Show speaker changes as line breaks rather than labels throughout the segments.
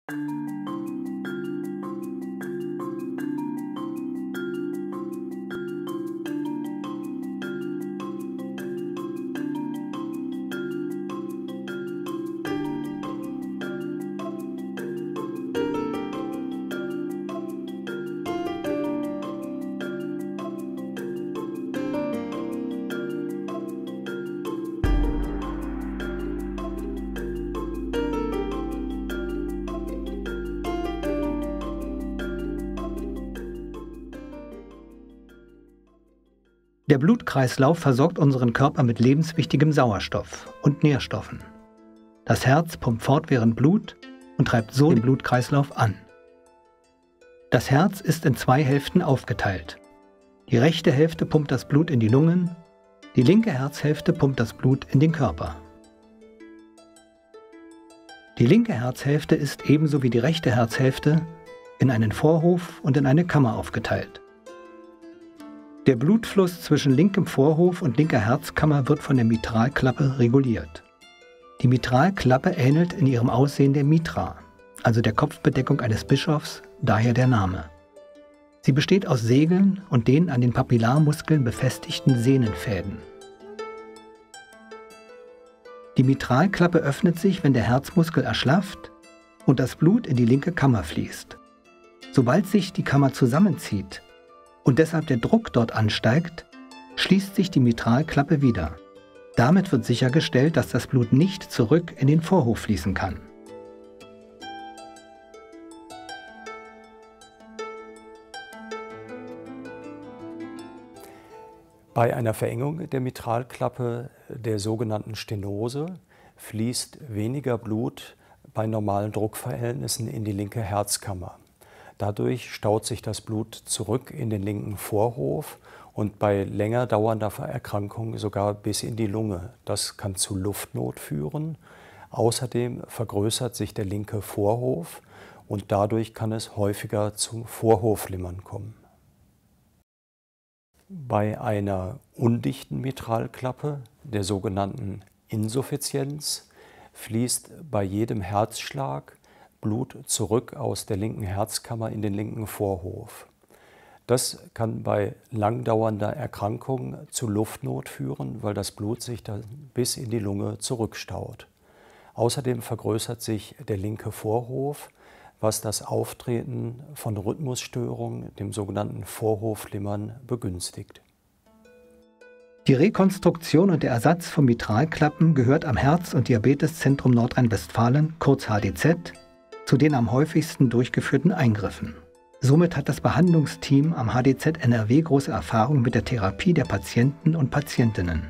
Der Blutkreislauf versorgt unseren Körper mit lebenswichtigem Sauerstoff und Nährstoffen. Das Herz pumpt fortwährend Blut und treibt so den Blutkreislauf an. Das Herz ist in 2 Hälften aufgeteilt. Die rechte Hälfte pumpt das Blut in die Lungen, die linke Herzhälfte pumpt das Blut in den Körper. Die linke Herzhälfte ist ebenso wie die rechte Herzhälfte in einen Vorhof und in eine Kammer aufgeteilt. Der Blutfluss zwischen linkem Vorhof und linker Herzkammer wird von der Mitralklappe reguliert. Die Mitralklappe ähnelt in ihrem Aussehen der Mitra, also der Kopfbedeckung eines Bischofs, daher der Name. Sie besteht aus Segeln und den an den Papillarmuskeln befestigten Sehnenfäden. Die Mitralklappe öffnet sich, wenn der Herzmuskel erschlafft und das Blut in die linke Kammer fließt. Sobald sich die Kammer zusammenzieht und deshalb der Druck dort ansteigt, schließt sich die Mitralklappe wieder. Damit wird sichergestellt, dass das Blut nicht zurück in den Vorhof fließen kann.
Bei einer Verengung der Mitralklappe, der sogenannten Stenose, fließt weniger Blut bei normalen Druckverhältnissen in die linke Herzkammer. Dadurch staut sich das Blut zurück in den linken Vorhof und bei länger dauernder Erkrankung sogar bis in die Lunge. Das kann zu Luftnot führen. Außerdem vergrößert sich der linke Vorhof und dadurch kann es häufiger zum Vorhofflimmern kommen. Bei einer undichten Mitralklappe, der sogenannten Insuffizienz, fließt bei jedem Herzschlag Blut zurück aus der linken Herzkammer in den linken Vorhof. Das kann bei langdauernder Erkrankung zu Luftnot führen, weil das Blut sich dann bis in die Lunge zurückstaut. Außerdem vergrößert sich der linke Vorhof, was das Auftreten von Rhythmusstörungen, dem sogenannten Vorhofflimmern, begünstigt.
Die Rekonstruktion und der Ersatz von Mitralklappen gehört am Herz- und Diabeteszentrum Nordrhein-Westfalen, kurz HDZ, zu den am häufigsten durchgeführten Eingriffen. Somit hat das Behandlungsteam am HDZ NRW große Erfahrung mit der Therapie der Patienten und Patientinnen.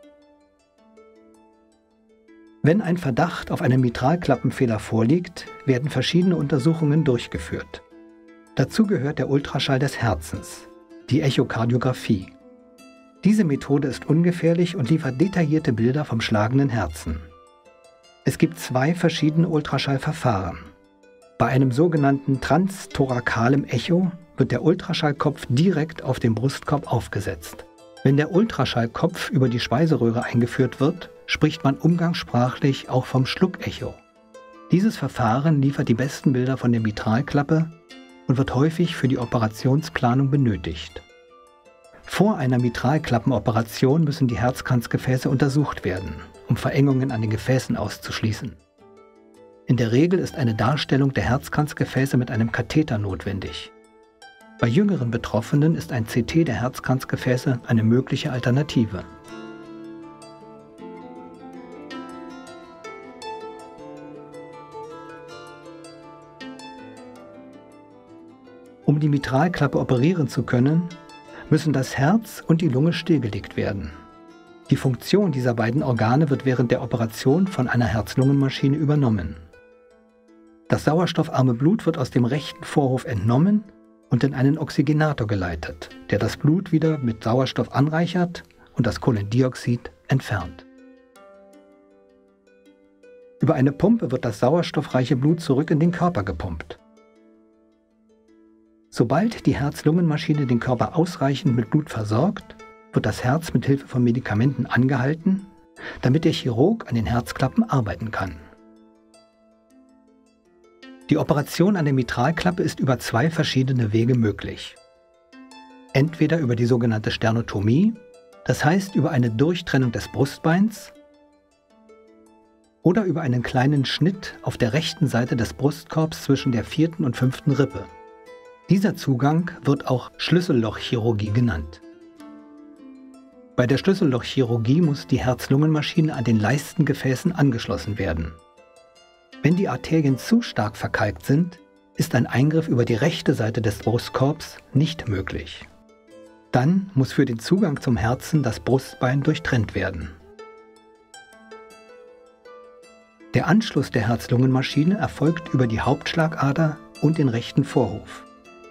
Wenn ein Verdacht auf einen Mitralklappenfehler vorliegt, werden verschiedene Untersuchungen durchgeführt. Dazu gehört der Ultraschall des Herzens, die Echokardiographie. Diese Methode ist ungefährlich und liefert detaillierte Bilder vom schlagenden Herzen. Es gibt 2 verschiedene Ultraschallverfahren. Bei einem sogenannten transtorakalem Echo wird der Ultraschallkopf direkt auf den Brustkorb aufgesetzt. Wenn der Ultraschallkopf über die Speiseröhre eingeführt wird, spricht man umgangssprachlich auch vom Schluckecho. Dieses Verfahren liefert die besten Bilder von der Mitralklappe und wird häufig für die Operationsplanung benötigt. Vor einer Mitralklappenoperation müssen die Herzkranzgefäße untersucht werden, um Verengungen an den Gefäßen auszuschließen. In der Regel ist eine Darstellung der Herzkranzgefäße mit einem Katheter notwendig. Bei jüngeren Betroffenen ist ein CT der Herzkranzgefäße eine mögliche Alternative. Um die Mitralklappe operieren zu können, müssen das Herz und die Lunge stillgelegt werden. Die Funktion dieser beiden Organe wird während der Operation von einer Herz-Lungen-Maschine übernommen. Das sauerstoffarme Blut wird aus dem rechten Vorhof entnommen und in einen Oxygenator geleitet, der das Blut wieder mit Sauerstoff anreichert und das Kohlendioxid entfernt. Über eine Pumpe wird das sauerstoffreiche Blut zurück in den Körper gepumpt. Sobald die Herz-Lungen-Maschine den Körper ausreichend mit Blut versorgt, wird das Herz mit Hilfe von Medikamenten angehalten, damit der Chirurg an den Herzklappen arbeiten kann. Die Operation an der Mitralklappe ist über 2 verschiedene Wege möglich. Entweder über die sogenannte Sternotomie, das heißt über eine Durchtrennung des Brustbeins, oder über einen kleinen Schnitt auf der rechten Seite des Brustkorbs zwischen der 4. und 5. Rippe. Dieser Zugang wird auch Schlüssellochchirurgie genannt. Bei der Schlüssellochchirurgie muss die Herz-Lungen-Maschine an den Leistengefäßen angeschlossen werden. Wenn die Arterien zu stark verkalkt sind, ist ein Eingriff über die rechte Seite des Brustkorbs nicht möglich. Dann muss für den Zugang zum Herzen das Brustbein durchtrennt werden. Der Anschluss der Herz-Lungen-Maschine erfolgt über die Hauptschlagader und den rechten Vorhof.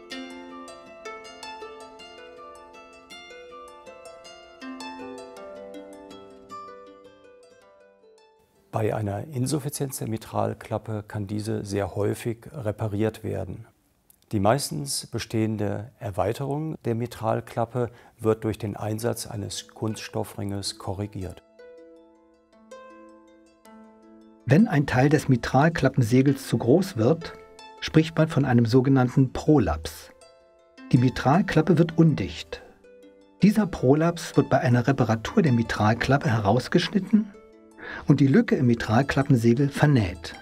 Bei einer Insuffizienz der Mitralklappe kann diese sehr häufig repariert werden. Die meistens bestehende Erweiterung der Mitralklappe wird durch den Einsatz eines Kunststoffringes korrigiert.
Wenn ein Teil des Mitralklappensegels zu groß wird, spricht man von einem sogenannten Prolaps. Die Mitralklappe wird undicht. Dieser Prolaps wird bei einer Reparatur der Mitralklappe herausgeschnitten und die Lücke im Mitralklappensegel vernäht.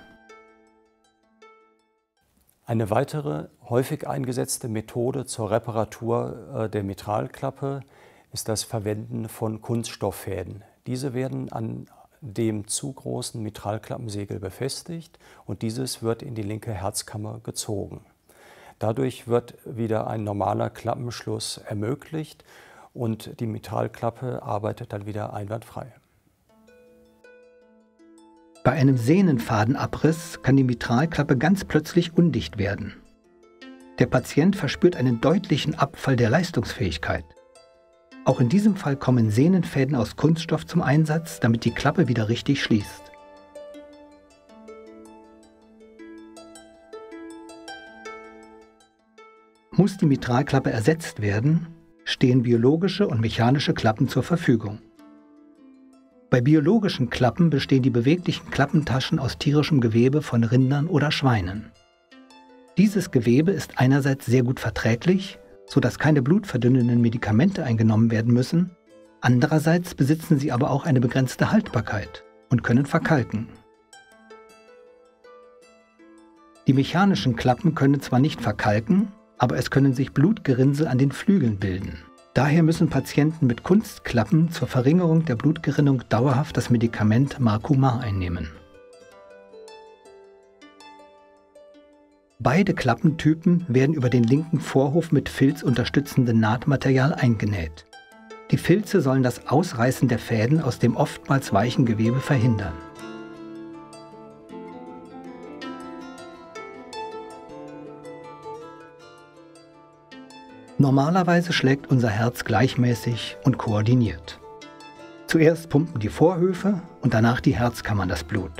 Eine weitere häufig eingesetzte Methode zur Reparatur der Mitralklappe ist das Verwenden von Kunststofffäden. Diese werden an dem zu großen Mitralklappensegel befestigt und dieses wird in die linke Herzkammer gezogen. Dadurch wird wieder ein normaler Klappenschluss ermöglicht und die Mitralklappe arbeitet dann wieder einwandfrei.
Bei einem Sehnenfadenabriss kann die Mitralklappe ganz plötzlich undicht werden. Der Patient verspürt einen deutlichen Abfall der Leistungsfähigkeit. Auch in diesem Fall kommen Sehnenfäden aus Kunststoff zum Einsatz, damit die Klappe wieder richtig schließt. Muss die Mitralklappe ersetzt werden, stehen biologische und mechanische Klappen zur Verfügung. Bei biologischen Klappen bestehen die beweglichen Klappentaschen aus tierischem Gewebe von Rindern oder Schweinen. Dieses Gewebe ist einerseits sehr gut verträglich, sodass keine blutverdünnenden Medikamente eingenommen werden müssen, andererseits besitzen sie aber auch eine begrenzte Haltbarkeit und können verkalken. Die mechanischen Klappen können zwar nicht verkalken, aber es können sich Blutgerinnsel an den Flügeln bilden. Daher müssen Patienten mit Kunstklappen zur Verringerung der Blutgerinnung dauerhaft das Medikament Marcumar einnehmen. Beide Klappentypen werden über den linken Vorhof mit filzunterstützendem Nahtmaterial eingenäht. Die Filze sollen das Ausreißen der Fäden aus dem oftmals weichen Gewebe verhindern. Normalerweise schlägt unser Herz gleichmäßig und koordiniert. Zuerst pumpen die Vorhöfe und danach die Herzkammern das Blut.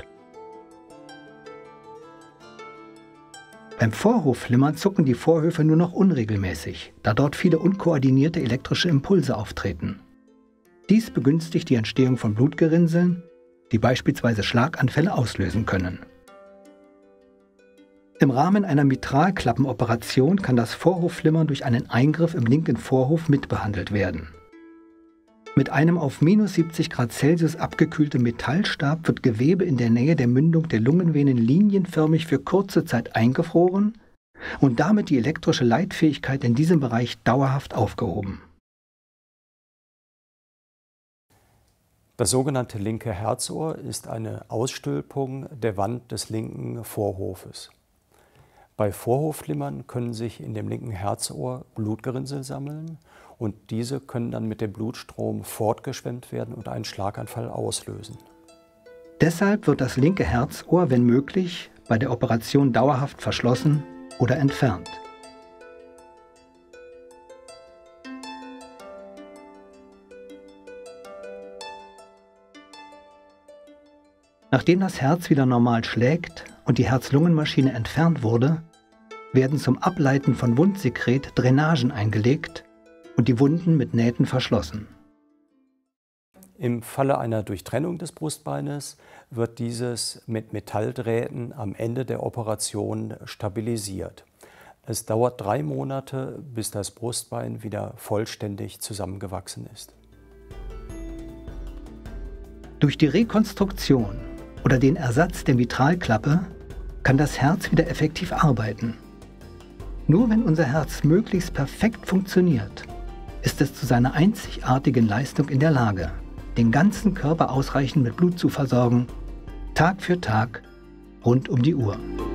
Beim Vorhofflimmern zucken die Vorhöfe nur noch unregelmäßig, da dort viele unkoordinierte elektrische Impulse auftreten. Dies begünstigt die Entstehung von Blutgerinnseln, die beispielsweise Schlaganfälle auslösen können. Im Rahmen einer Mitralklappenoperation kann das Vorhofflimmern durch einen Eingriff im linken Vorhof mitbehandelt werden. Mit einem auf -70 Grad Celsius abgekühltem Metallstab wird Gewebe in der Nähe der Mündung der Lungenvenen linienförmig für kurze Zeit eingefroren und damit die elektrische Leitfähigkeit in diesem Bereich dauerhaft aufgehoben.
Das sogenannte linke Herzohr ist eine Ausstülpung der Wand des linken Vorhofes. Bei Vorhofflimmern können sich in dem linken Herzohr Blutgerinnsel sammeln und diese können dann mit dem Blutstrom fortgeschwemmt werden und einen Schlaganfall auslösen.
Deshalb wird das linke Herzohr, wenn möglich, bei der Operation dauerhaft verschlossen oder entfernt. Nachdem das Herz wieder normal schlägt und die Herz-Lungen-Maschine entfernt wurde, werden zum Ableiten von Wundsekret Drainagen eingelegt und die Wunden mit Nähten verschlossen.
Im Falle einer Durchtrennung des Brustbeines wird dieses mit Metalldrähten am Ende der Operation stabilisiert. Es dauert 3 Monate, bis das Brustbein wieder vollständig zusammengewachsen ist.
Durch die Rekonstruktion oder den Ersatz der Mitralklappe kann das Herz wieder effektiv arbeiten. Nur wenn unser Herz möglichst perfekt funktioniert, ist es zu seiner einzigartigen Leistung in der Lage, den ganzen Körper ausreichend mit Blut zu versorgen, Tag für Tag, rund um die Uhr.